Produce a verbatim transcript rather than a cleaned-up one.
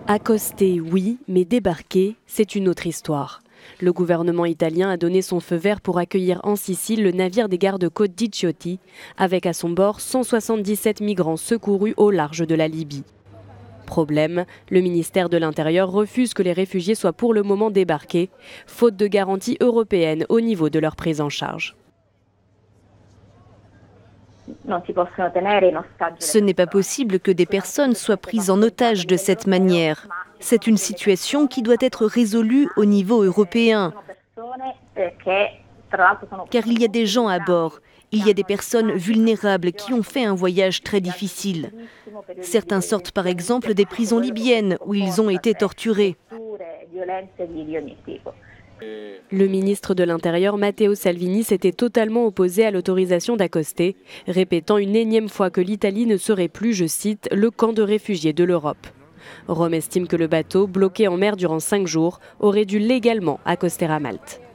Accoster, oui, mais débarquer, c'est une autre histoire. Le gouvernement italien a donné son feu vert pour accueillir en Sicile le navire des gardes-côtes Diciotti, avec à son bord cent soixante-dix-sept migrants secourus au large de la Libye. Problème, le ministère de l'Intérieur refuse que les réfugiés soient pour le moment débarqués, faute de garanties européennes au niveau de leur prise en charge. Ce n'est pas possible que des personnes soient prises en otage de cette manière. C'est une situation qui doit être résolue au niveau européen. Car il y a des gens à bord, il y a des personnes vulnérables qui ont fait un voyage très difficile. Certains sortent par exemple des prisons libyennes où ils ont été torturés. Le ministre de l'Intérieur, Matteo Salvini, s'était totalement opposé à l'autorisation d'accoster, répétant une énième fois que l'Italie ne serait plus, je cite, le camp de réfugiés de l'Europe. Rome estime que le bateau, bloqué en mer durant cinq jours, aurait dû légalement accoster à Malte.